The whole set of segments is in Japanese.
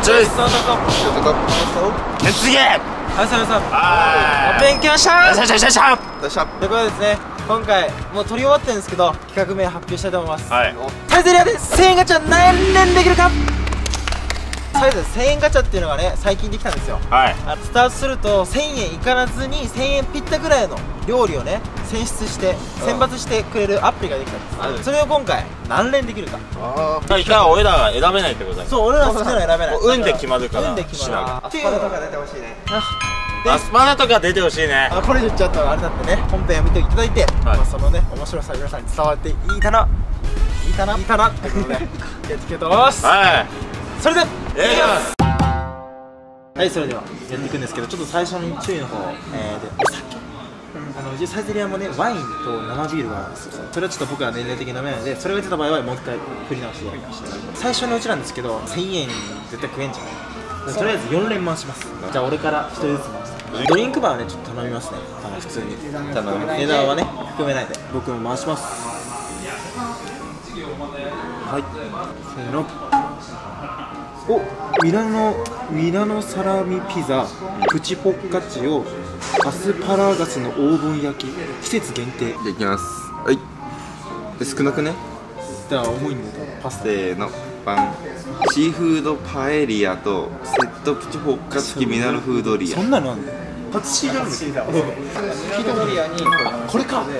ちょい。次。 はい、さん。勉強した。 よっしゃよっしゃよっしゃ。 ということでですね、今回もう撮り終わってるんですけど、企画名発表したいと思います。 はい。 サイゼリヤで1000円ガチャ何連できるか。サイゼ1000円ガチャっていうのがね、最近できたんですよ。 はい。 スタートすると1000円いからずに1000円ぴったぐらいの料理をね、選出して選抜してくれるアプリができたんです。それを今回何連できるか。 じゃあ俺らが選べないってことだね。 そう、俺ら好きなの選べない。 運で決まるから。 運で決まる。 アスパラとか出てほしいね。 アスパラとか出てほしいね。 これ言っちゃったらあれだってね、本編を見ていただいて、そのね、面白さが皆さんに伝わっていいかなってことでやっていきたいと思います。 はい。 それで、いきます。 はい、それではやっていくんですけど、ちょっと最初に注意の方で、お酒、うちサイゼリヤもね、ワインと生ビールがあるんですよ。それはちょっと僕は年齢的に飲めないので、それが出た場合はもう一回振り直して最初のうちなんですけど、1000円絶対食えんじゃない。とりあえず4連回します。じゃあ俺から1人ずつ回す。ドリンクバーはね、ちょっと頼みますね。普通に値段はね、含めないで僕も回します。はい、せーの。お、ミラノサラミピザ、プチフォッカチオ、アスパラガスのオーブン焼き、季節限定。 じゃあいきます。はい。少なくね。 じゃあ重いんでパスタ。 せーの。バン。シーフードパエリアとセットプチフォッカ付きミナルフードリア。 そんなのあんの？パティシエなんだ。 フードリアにこれか。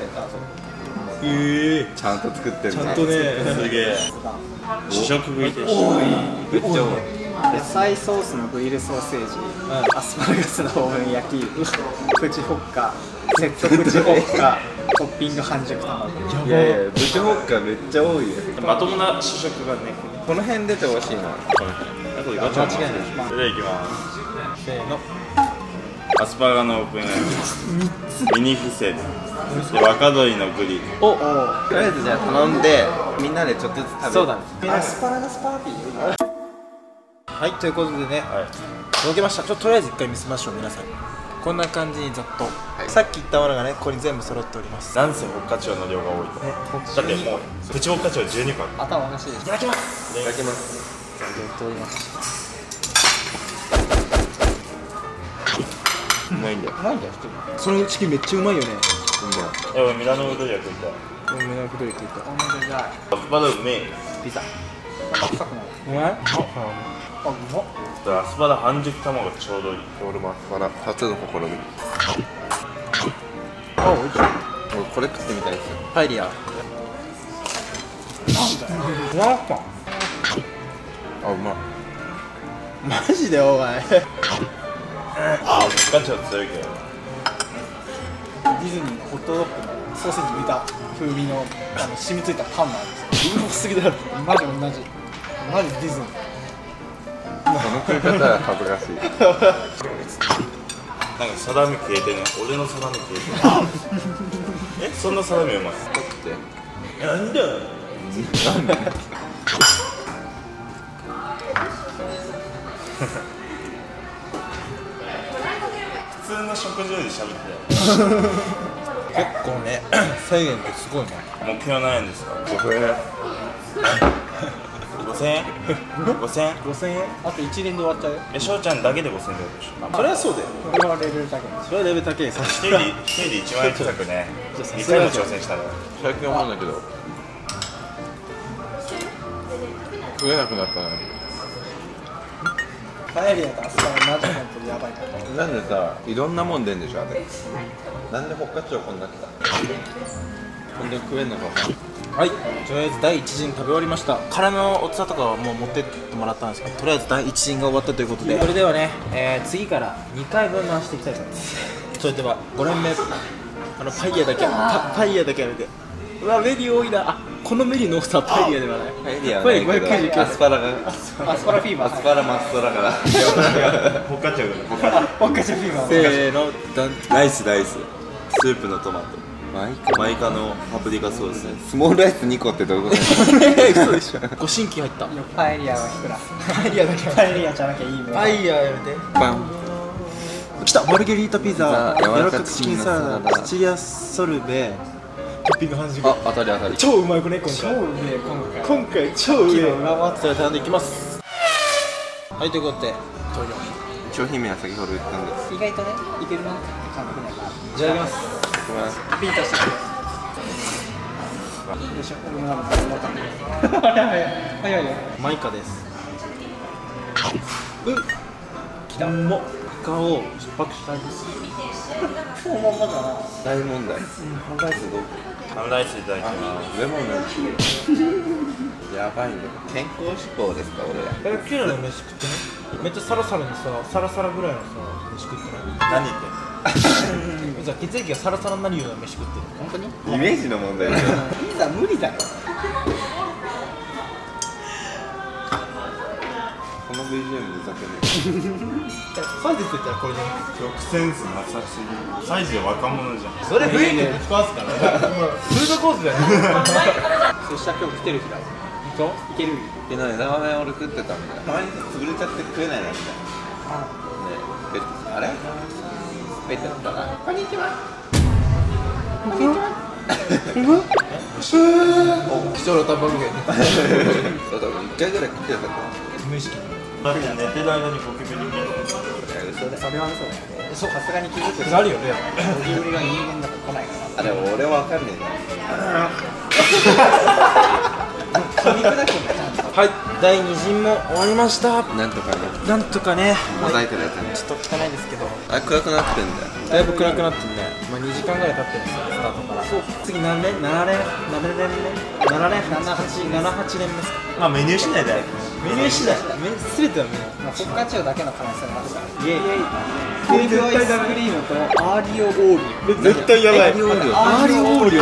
ちゃんと作ってるね。 ちゃんとね。 すげえ。試食食いてるし。 めっちゃ多い。 野菜ソースのグリルソーセージ、アスパラガスのオーブン焼き、プチフォッカ、セットプチフォッカ、トッピング半熟卵。 いやいや、プチフォッカめっちゃ多いよ。 まともな試食がね。 この辺出てほしいな。この辺。 間違いない。それではいきます。 せーの。 アスパラのオープン焼き、ミニフセで若鶏のグリル。 お、 とりあえずじゃあ頼んでみんなでちょっとずつ食べる。 そうだね。 アスパラガスパーティー。 はい、ということでね、届けました。とりあえず一回見せましょう、皆さんに。こんな感じにざっと、さっき言ったものがね、ここに全部揃っております。 なんせホッカチオの量が多いと。だってもうプチホッカチオ12個ある。 頭おかしいです。 いただきます。 いただきます。 じゃあ、やっております。 うまいんだよ。 うまいんだよ、普通に。 そのチキンめっちゃうまいよね。 俺ミラノウドリア食いたい。 俺もくどい食いたい。 同じじゃない。 アスパラうめえ。 ピザ。 臭くない。 うまい？ あ、うまっ。 アスパラ半熟卵がちょうどいい。 俺もアスパラ初の試み。 あ、おいしい。 俺これ食ってみたいですよ。 パエリア。うまっか。 あ、うまい。 マジでお前。 あ、ホッカチオ強いけど。 ディズニーのホットドッグのソーセージ煮た風味の染みついたパンなんですよ。 うますぎだろ。 マジ同じ。マジディズニー。 この食い方は恥ずかしい。 なんかサラミ消えてね。俺のサラミ消えてる。そんなサラミうまい。なんだ。普通の食事より喋って結構ね、1000円ってすごいね。 目標何円ですか？5000円。5000円 ?5000 円 5000円？ あと1連で終わっちゃうよ。 翔ちゃんだけで5000円ってことでしょ。 それはそうだよ。 これはレベルだけです。 それはレベル高いさ。 一人で1万円近くね、2回も挑戦したら最近思うんだけど食えなくなったな。 パエリアとアスパラマジ本当にやばいから。 なんでさ、いろんなもん出んでしょあれ。なんでホッカチオこんな来た。ほんで食えんのか分かんない。 はい、とりあえず第1陣食べ終わりました。殻の大きさとかはもう持ってってもらったんですけど、とりあえず第1陣が終わったということで、それではね、次から2回分回していきたいと思います。それでは5連目、パイヤだけパイヤだけやめて。うわ、メニュー多いな。あ、このメニューの大きさはパエリアではない。 パエリアはないけど 599 アスパラがアスパラフィーバー。 アスパラマストだからホッカチオホッカチョフィーバー。 せーの、 ライススープのトマトマイカのパプリカソース。 スモールライス2個ってどういうこと？ 嘘でしょ。ご新規入った。 パエリアは引くな。パエリアだけ。パエリアじゃなきゃいいもん。 パイヤやめて。 バン。 来た、マルゲリータピザ、 柔らか柔らかチキンサラダ、シチリアソルベ、トッピング半熟。 あ、当たり当たり。 超うまいくね、今回。 超うめえ今回。 今回超うめえ。 上回ってそれ頼んでいきます。 はい、ということで投票商品名は先ほど言ったんで意外とねいけるなって感覚ないからいただきます。 ごめんなさい。 ピンとしてくれよいしょ俺もなんか分かんない早いよマイカです。きたもイカを出発したいです。 そうまんまだな大問題。ハンバーグどう？ ハムライスいただきますレモンのやばいね。健康志向ですか俺ら。 キラの飯食ってね。めっちゃサラサラにさ、サラサラぐらいのさ飯食ってない。 何言ってんのじゃあ血液がサラサラになるような飯食ってる。 本当にイメージの問題ですよ。 いざ無理だよこの BGM ふざけねサイズって言ったらこれじゃない。 曲センスなさすぎる。サイズで若者じゃん。 それ雰囲気で使わすからね。フードコースじゃねそしたら今日来てる日だいけるえ。ラーメン俺食ってたんだよ。たまに潰れちゃって食えないなみたいな。ねえ、あれペットだな。こんにちは。こんにちは。 貴重なタンパク源。 そうだ、1回ぐらい食ってなかった。 無意識。 だって寝てる間にゴキブリ見るの。 嘘だ。 それは嘘だよねそうさすがに気づくあるよね。 ゴキブリが人間だと来ないからあれ俺わかんねえ噛み砕くんだちゃんとはい、第2陣も終わりました。 な。なんとかね、 なんとかね、 モザイクのやつね。 ちょっと汚いですけど、 あ、暗くなってんだよ。 だいぶ暗くなってんね。まあ2時間ぐらい経ってるんですよ、スタートから。そう。次何連？7連目ですか。 まあメニュー次第だよ。 メニュー次第。すべてはメニュー。 まあ、フォッカチオだけの可能性もあるからイエイ。 クイズアイスクリームとアーリオオーリオ絶対やばい。 アーリオオーリオアーリオオーリオ。 あ、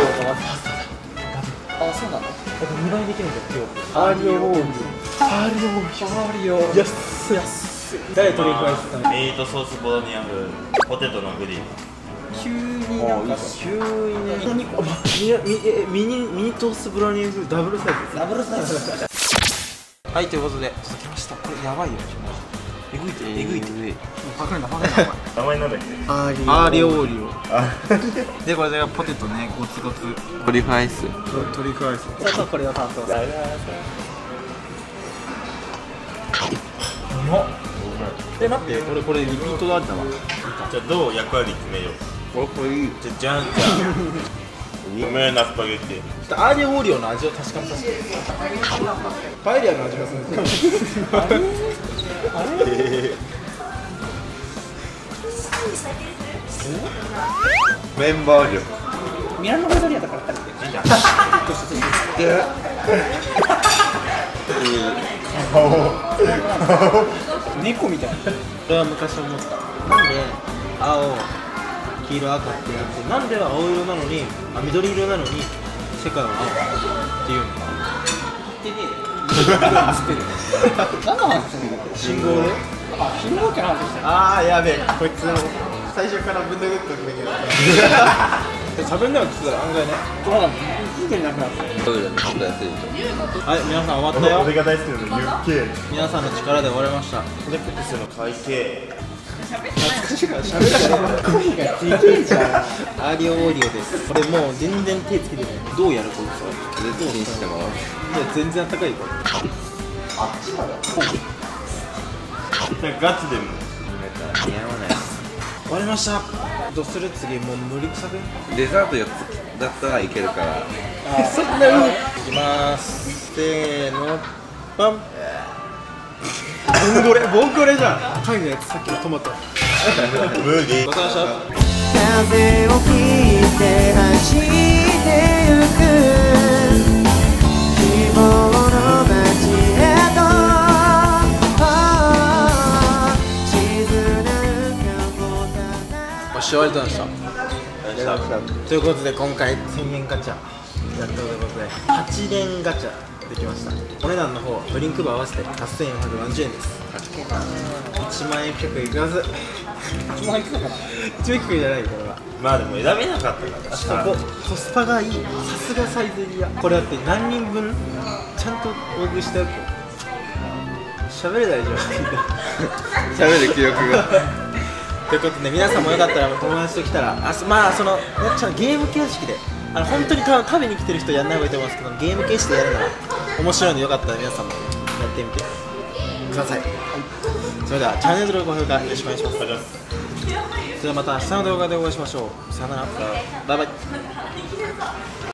そうなの 2倍できるんだよ、今日。アーリオオーリオ。アーリオオーリオ。 アーリオ安い。誰トリュフアイス食べる？ ミートソースボロニア風ポテトのグリル。 急になんか急にミニトーストブラウニー風ダブルサイズ。 ダブルサイズはい、ということで続きました。これやばいよ。えぐいてえぐいて。 パクるな名前なんだっけ？ アーリオオーリオ。でこれでポテトね、ゴツゴツトリュフアイス。 トリュフアイス。 そうこれを担当するうまっ。待って、俺これリピートだったわ。 じゃあどう役割決めよう。 これいい。 じゃん有名なスパゲッティ。 アーリオオーリオの味を確かめさせて。パエリアの味がするんですよ。 メンバー力。 ミラノベドリアとかだったら猫みたいな俺は昔思った。なんで青、黄色、赤ってやって、なんで青色なのに、緑色なのに世界は青っていうのか。 言ってね何の話してんの信号で？ あ、信号機の話してるああ、やべえ、こいつ最初からぶん殴っとくべきだった。喋んないわけだ、案外ね。 そうなんだ、聞いてなくなってトイレのちょっと安いでしはい、皆さん終わったよ。 俺が大好きなのユッケ。 皆さんの力で終わりました。 フレックスの会計。 声がでけえじゃん。アーリオオーリオです。これもう全然手つけてない。どうやるこいつは。 ょ。絶対してもらおう。 いや、全然あったかいよ。 ガチでも。 似合わない。 終わりました。どうする次、もう無理くさくデザート4つだったらいけるから。 そんないきまーす。せーの、パン。ボンゴレじゃん。タイのやつ、さっきのトマト。 無理。 ごちそうさまでした。 風を切って走ってゆく希望の街へと静なるよし、終わりとなりました。ということで今回1000円ガチャやったということで8連ガチャできました。お値段の方ドリンクバー合わせて8440円です。1万円近くいかず。 1万いくのかな 1万円近くじゃないこれは。 まあでも選べなかったからしかもコスパがいい。さすがサイゼリヤ。これだって何人分ちゃんと大食いしておく。喋れないじゃん。 喋る記憶が。 ということで皆さんもよかったら友達と来たらまあそのゲーム形式で本当に食べに来てる人やんない方がいいと思いますけどゲーム形式でやるなら面白いのでよかったら皆さんもやってみてください。それではチャンネル登録、高評価よろしくお願いします。それではまた明日の動画でお会いしましょう。さよなら。バイバイ。